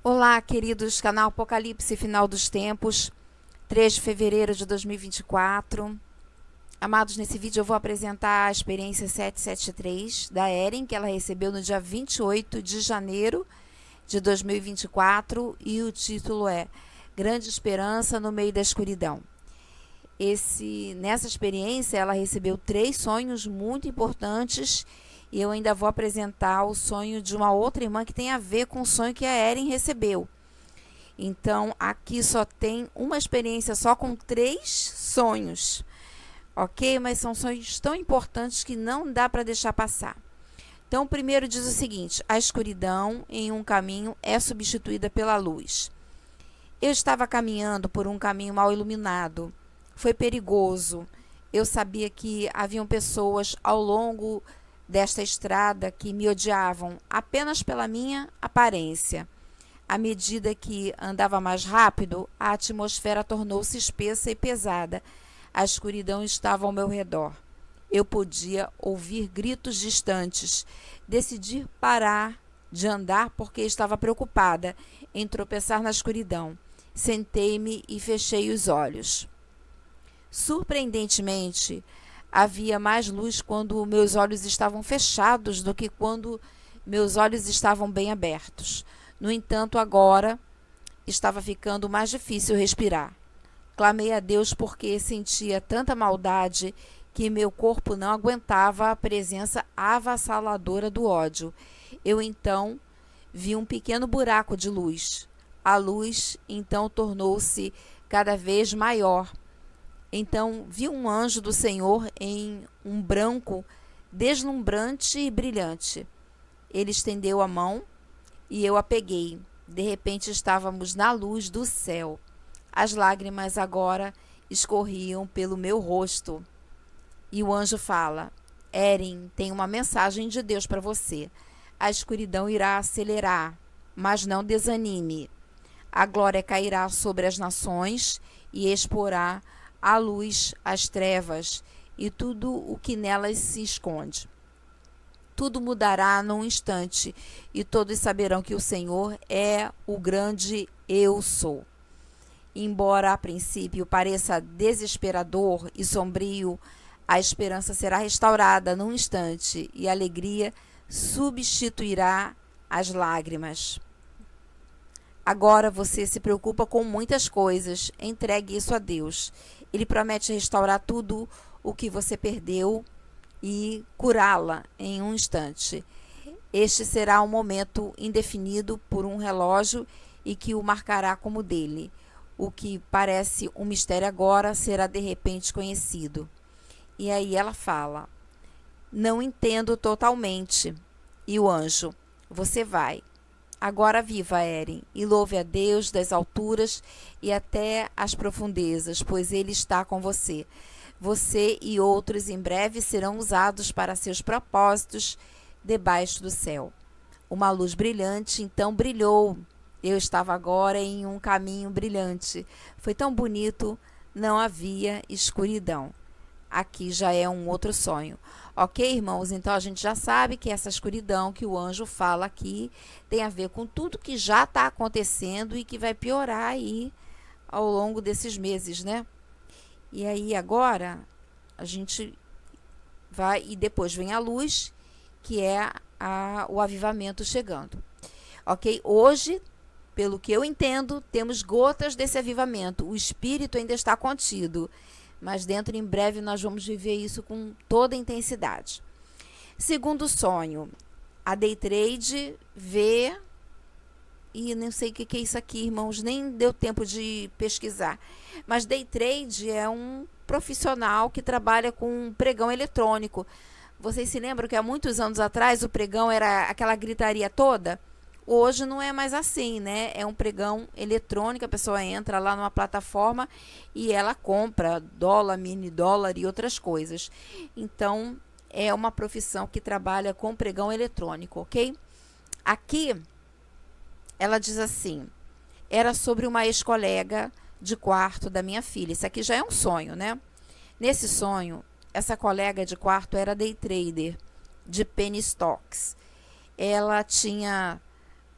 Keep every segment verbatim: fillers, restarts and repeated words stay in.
Olá, queridos, canal Apocalipse Final dos Tempos, três de fevereiro de dois mil e vinte e quatro. Amados, nesse vídeo eu vou apresentar a experiência setecentos e setenta e três da Erin, que ela recebeu no dia vinte e oito de janeiro de dois mil e vinte e quatro, e o título é Grande Esperança no Meio da Escuridão. Esse, nessa experiência ela recebeu três sonhos muito importantes, e eu ainda vou apresentar o sonho de uma outra irmã que tem a ver com o sonho que a Erin recebeu. Então, aqui só tem uma experiência só com três sonhos, ok? Mas são sonhos tão importantes que não dá para deixar passar. Então, o primeiro diz o seguinte: a escuridão em um caminho é substituída pela luz. Eu estava caminhando por um caminho mal iluminado. Foi perigoso. Eu sabia que haviam pessoas ao longo desta estrada que me odiavam apenas pela minha aparência. À medida que andava mais rápido, a atmosfera tornou-se espessa e pesada. A escuridão estava ao meu redor. Eu podia ouvir gritos distantes. Decidi parar de andar porque estava preocupada em tropeçar na escuridão. Sentei-me e fechei os olhos. Surpreendentemente, havia mais luz quando meus olhos estavam fechados do que quando meus olhos estavam bem abertos. No entanto, agora estava ficando mais difícil respirar. Clamei a Deus porque sentia tanta maldade que meu corpo não aguentava a presença avassaladora do ódio. Eu então vi um pequeno buraco de luz. A luz então tornou-se cada vez maior. Então vi um anjo do Senhor em um branco deslumbrante e brilhante. Ele estendeu a mão e eu a peguei. De repente estávamos na luz do céu. As lágrimas agora escorriam pelo meu rosto. E o anjo fala: Erin, tem uma mensagem de Deus para você. A escuridão irá acelerar, mas não desanime. A glória cairá sobre as nações e exporá a luz, as trevas e tudo o que nelas se esconde. Tudo mudará num instante e todos saberão que o Senhor é o grande Eu Sou. Embora a princípio pareça desesperador e sombrio, a esperança será restaurada num instante e a alegria substituirá as lágrimas. Agora você se preocupa com muitas coisas. Entregue isso a Deus. Ele promete restaurar tudo o que você perdeu e curá-la em um instante. Este será um momento indefinido por um relógio e que o marcará como dele. O que parece um mistério agora será de repente conhecido. E aí ela fala: não entendo totalmente. E o anjo: você vai. Agora viva, Erin, e louve a Deus das alturas e até as profundezas, pois Ele está com você. Você e outros em breve serão usados para seus propósitos debaixo do céu. Uma luz brilhante então brilhou. Eu estava agora em um caminho brilhante. Foi tão bonito, não havia escuridão. Aqui já é um outro sonho. Ok, irmãos? Então a gente já sabe que essa escuridão que o anjo fala aqui tem a ver com tudo que já está acontecendo e que vai piorar aí ao longo desses meses, né? E aí agora a gente vai, e depois vem a luz, que é a, o avivamento chegando. Ok? Hoje, pelo que eu entendo, temos gotas desse avivamento. O espírito ainda está contido, mas dentro em breve nós vamos viver isso com toda a intensidade. Segundo sonho, a Day Trade vê, e não sei o que é isso aqui, irmãos, nem deu tempo de pesquisar, mas Day Trade é um profissional que trabalha com pregão eletrônico. Vocês se lembram que há muitos anos atrás o pregão era aquela gritaria toda? Hoje não é mais assim, né? É um pregão eletrônico, a pessoa entra lá numa plataforma e ela compra dólar, mini dólar e outras coisas. Então, é uma profissão que trabalha com pregão eletrônico, ok? Aqui, ela diz assim: era sobre uma ex-colega de quarto da minha filha. Isso aqui já é um sonho, né? Nesse sonho, essa colega de quarto era day trader de penny stocks. Ela tinha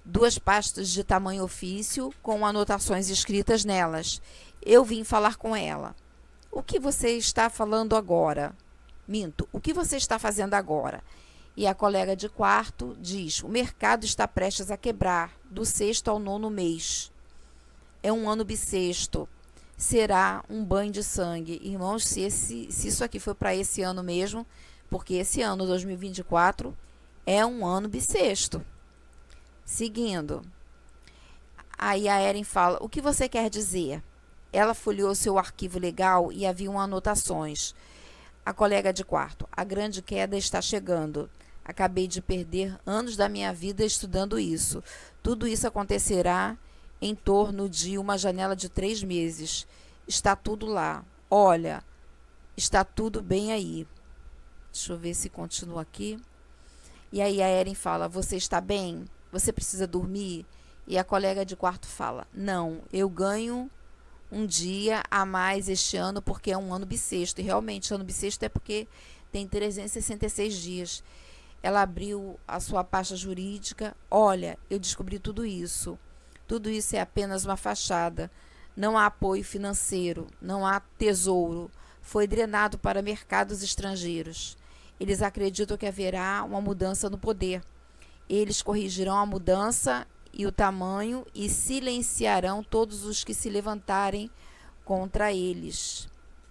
duas pastas de tamanho ofício com anotações escritas nelas. Eu vim falar com ela. O que você está falando agora? Minto, o que você está fazendo agora? E a colega de quarto diz: o mercado está prestes a quebrar, do sexto ao nono mês. É um ano bissexto. Será um banho de sangue. Irmãos, se, esse, se isso aqui foi para esse ano mesmo, porque esse ano, dois mil e vinte e quatro, é um ano bissexto. Seguindo. Aí a Erin fala: o que você quer dizer? Ela folheou seu arquivo legal e haviam anotações. A colega de quarto: a grande queda está chegando. Acabei de perder anos da minha vida estudando isso. Tudo isso acontecerá em torno de uma janela de três meses. Está tudo lá. Olha, está tudo bem aí. Deixa eu ver se continua aqui. E aí a Erin fala: você está bem? Você precisa dormir? E a colega de quarto fala: não, eu ganho um dia a mais este ano porque é um ano bissexto. E realmente, ano bissexto é porque tem trezentos e sessenta e seis dias. Ela abriu a sua pasta jurídica. Olha, eu descobri tudo isso. Tudo isso é apenas uma fachada. Não há apoio financeiro, não há tesouro. Foi drenado para mercados estrangeiros. Eles acreditam que haverá uma mudança no poder. Eles corrigirão a mudança e o tamanho e silenciarão todos os que se levantarem contra eles.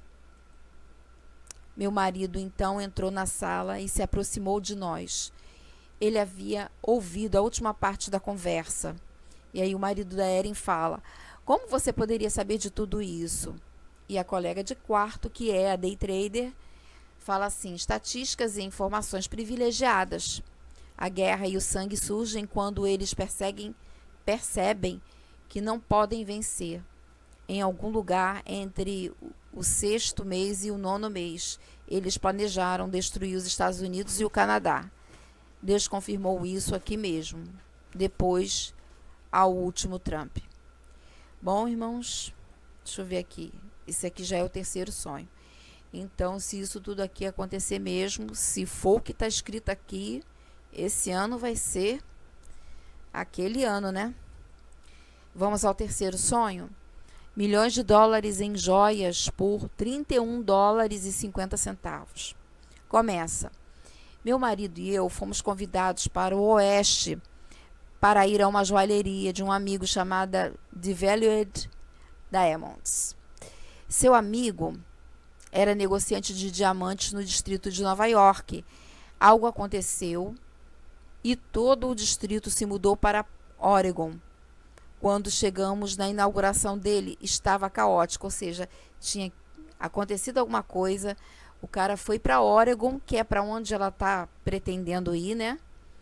Meu marido então entrou na sala e se aproximou de nós. Ele havia ouvido a última parte da conversa. E aí o marido da Erin fala: como você poderia saber de tudo isso? E a colega de quarto, que é a day trader, fala assim: estatísticas e informações privilegiadas. A guerra e o sangue surgem quando eles perseguem, percebem que não podem vencer. Em algum lugar entre o sexto mês e o nono mês, eles planejaram destruir os Estados Unidos e o Canadá. Deus confirmou isso aqui mesmo, depois ao último Trump. Bom, irmãos, deixa eu ver aqui. Esse aqui já é o terceiro sonho. Então, se isso tudo aqui acontecer mesmo, se for o que está escrito aqui, esse ano vai ser aquele ano, né? Vamos ao terceiro sonho. Milhões de dólares em joias por trinta e um dólares e cinquenta centavos. Começa. Meu marido e eu fomos convidados para o oeste para ir a uma joalheria de um amigo chamada Devalued Diamonds. Seu amigo era negociante de diamantes no distrito de Nova York. Algo aconteceu e todo o distrito se mudou para Oregon. Quando chegamos na inauguração dele, estava caótico, ou seja, tinha acontecido alguma coisa. O cara foi para Oregon, que é para onde ela está pretendendo ir, né?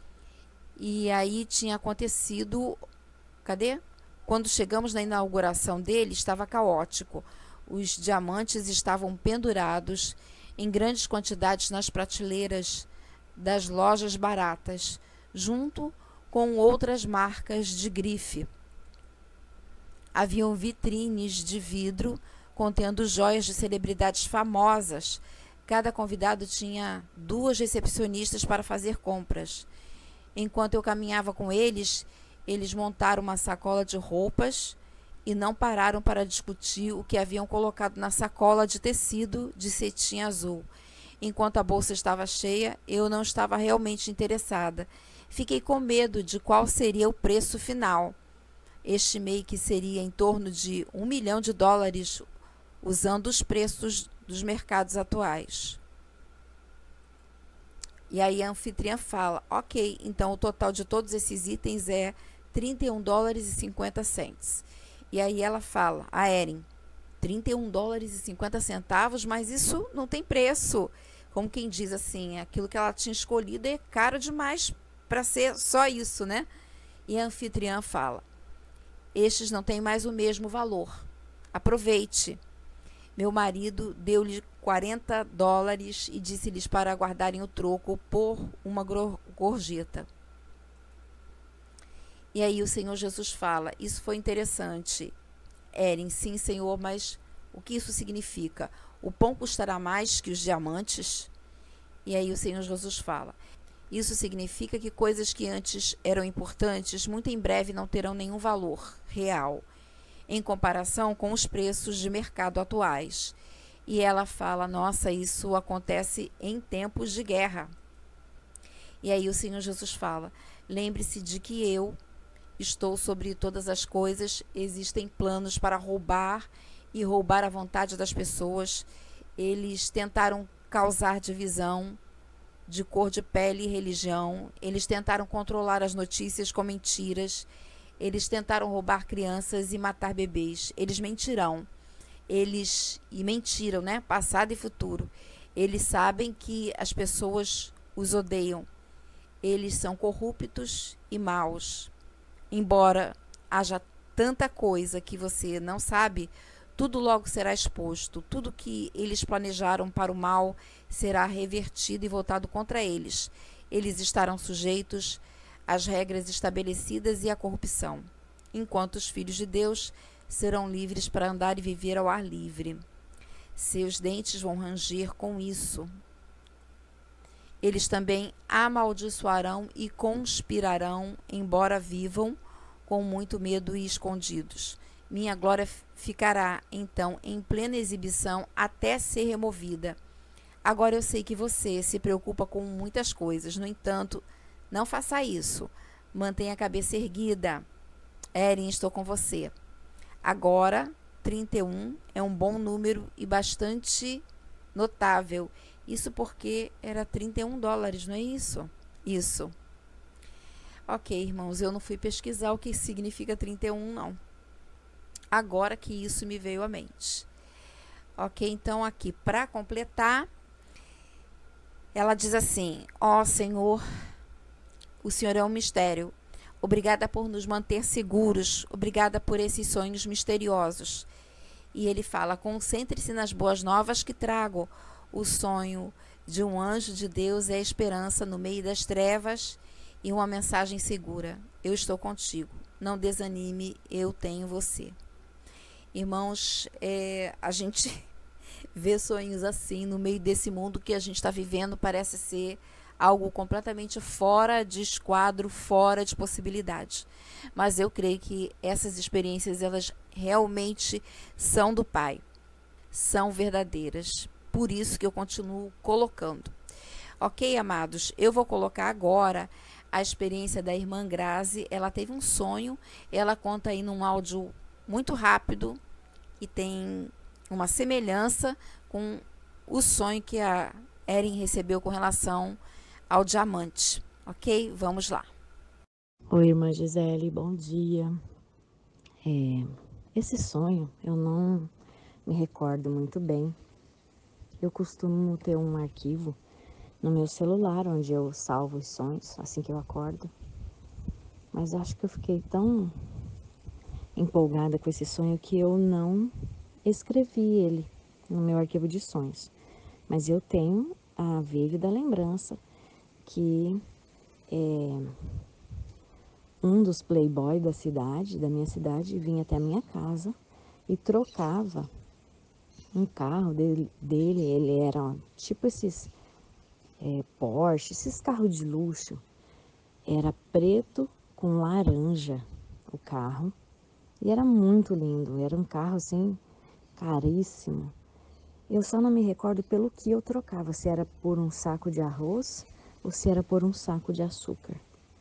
E aí tinha acontecido... Cadê? Quando chegamos na inauguração dele, estava caótico. Os diamantes estavam pendurados em grandes quantidades nas prateleiras das lojas baratas, junto com outras marcas de grife. Haviam vitrines de vidro contendo joias de celebridades famosas. Cada convidado tinha duas recepcionistas para fazer compras. Enquanto eu caminhava com eles, eles montaram uma sacola de roupas e não pararam para discutir o que haviam colocado na sacola de tecido de cetim azul. Enquanto a bolsa estava cheia, eu não estava realmente interessada. Fiquei com medo de qual seria o preço final. Estimei que seria em torno de um milhão de dólares, usando os preços dos mercados atuais. E aí a anfitriã fala: ok, então o total de todos esses itens é trinta e um dólares e cinquenta centavos. E aí ela fala, a Erin: trinta e um dólares e cinquenta centavos, mas isso não tem preço. Como quem diz assim, aquilo que ela tinha escolhido é caro demais para ser só isso, né? E a anfitriã fala: estes não têm mais o mesmo valor. Aproveite. Meu marido deu-lhe quarenta dólares e disse-lhes para aguardarem o troco por uma gorjeta. E aí o Senhor Jesus fala: isso foi interessante. Erin: sim, Senhor, mas o que isso significa? O pão custará mais que os diamantes? E aí o Senhor Jesus fala: Isso significa que coisas que antes eram importantes, muito em breve não terão nenhum valor real, em comparação com os preços de mercado atuais. E ela fala, nossa, isso acontece em tempos de guerra. E aí o Senhor Jesus fala, lembre-se de que eu estou sobre todas as coisas, existem planos para roubar e roubar a vontade das pessoas. Eles tentaram causar divisão de cor de pele e religião, eles tentaram controlar as notícias com mentiras, eles tentaram roubar crianças e matar bebês, eles mentirão, eles, e mentiram, né, passado e futuro, eles sabem que as pessoas os odeiam, eles são corruptos e maus, embora haja tanta coisa que você não sabe, tudo logo será exposto, tudo que eles planejaram para o mal será revertido e voltado contra eles. Eles estarão sujeitos às regras estabelecidas e à corrupção, enquanto os filhos de Deus serão livres para andar e viver ao ar livre. Seus dentes vão ranger com isso. Eles também amaldiçoarão e conspirarão, embora vivam com muito medo e escondidos. Minha glória ficará, então, em plena exibição até ser removida. Agora eu sei que você se preocupa com muitas coisas, no entanto, não faça isso. Mantenha a cabeça erguida. Erin, estou com você. Agora, trinta e um é um bom número e bastante notável. Isso porque era trinta e um dólares, não é isso? Isso. Ok, irmãos, eu não fui pesquisar o que significa trinta e um, não. Agora que isso me veio à mente. Ok, então aqui, para completar, ela diz assim, ó Senhor, o Senhor é um mistério. Obrigada por nos manter seguros. Obrigada por esses sonhos misteriosos. E ele fala, concentre-se nas boas novas que trago. O sonho de um anjo de Deus é a esperança no meio das trevas e uma mensagem segura. Eu estou contigo. Não desanime, eu tenho você. Irmãos, é, a gente vê sonhos assim no meio desse mundo que a gente está vivendo, parece ser algo completamente fora de esquadro, fora de possibilidade. Mas eu creio que essas experiências, elas realmente são do Pai, são verdadeiras. Por isso que eu continuo colocando. Ok, amados? Eu vou colocar agora a experiência da irmã Grazi. Ela teve um sonho, ela conta aí num áudio muito rápido e tem uma semelhança com o sonho que a Erin recebeu com relação ao diamante. Ok? Vamos lá. Oi, irmã Gisele, bom dia. É, esse sonho eu não me recordo muito bem. Eu costumo ter um arquivo no meu celular onde eu salvo os sonhos assim que eu acordo. Mas acho que eu fiquei tão empolgada com esse sonho que eu não escrevi ele no meu arquivo de sonhos. Mas eu tenho a vívida lembrança que é, um dos playboys da cidade, da minha cidade, vinha até a minha casa e trocava um carro dele, dele ele era tipo esses é, Porsche, esses carros de luxo. Era preto com laranja o carro. E era muito lindo, era um carro assim, caríssimo. Eu só não me recordo pelo que eu trocava, se era por um saco de arroz ou se era por um saco de açúcar.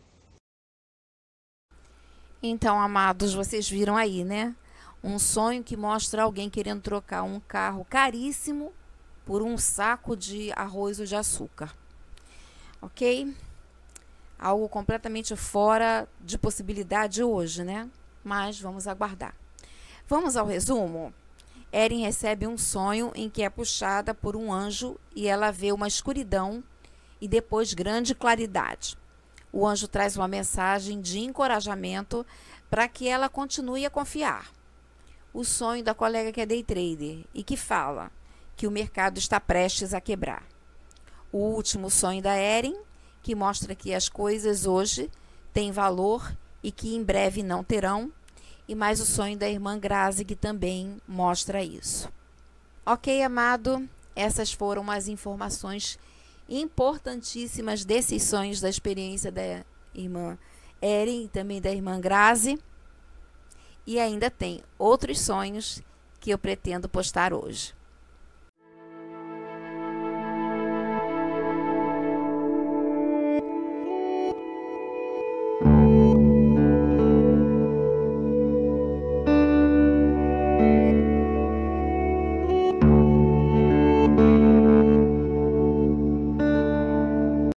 Então, amados, vocês viram aí, né? Um sonho que mostra alguém querendo trocar um carro caríssimo por um saco de arroz ou de açúcar. Ok? Algo completamente fora de possibilidade hoje, né? Mas vamos aguardar. Vamos ao resumo? Erin recebe um sonho em que é puxada por um anjo e ela vê uma escuridão e depois grande claridade. O anjo traz uma mensagem de encorajamento para que ela continue a confiar. O sonho da colega que é day trader e que fala que o mercado está prestes a quebrar. O último sonho da Erin, que mostra que as coisas hoje têm valor e que em breve não terão. E mais o sonho da irmã Grazi, que também mostra isso. Ok, amado? Essas foram as informações importantíssimas desses sonhos, da experiência da irmã Erin e também da irmã Grazi. E ainda tem outros sonhos que eu pretendo postar hoje.